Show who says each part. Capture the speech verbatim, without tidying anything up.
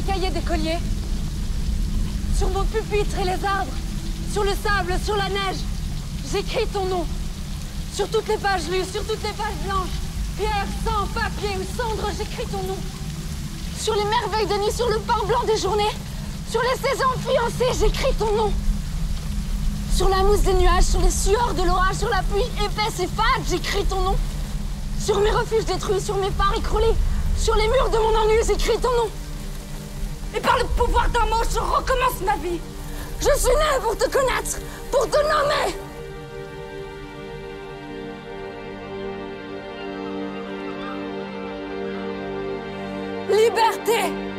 Speaker 1: cahiers d'écoliers, sur mon pupitre et les arbres, sur le sable, sur la neige, j'écris ton nom. Sur toutes les pages lues, sur toutes les pages blanches, pierre, sang, papier ou cendre, j'écris ton nom. Sur les merveilles de nuit, sur le pain blanc des journées, sur les saisons fiancées, j'écris ton nom. Sur la mousse des nuages, sur les sueurs de l'orage, sur la pluie épaisse et fade, j'écris ton nom. Sur mes refuges détruits, sur mes phares écroulés, sur les murs de mon ennui, j'écris ton nom. Et par le pouvoir d'un mot, je recommence ma vie. Je suis née pour te connaître, pour te nommer. Liberté!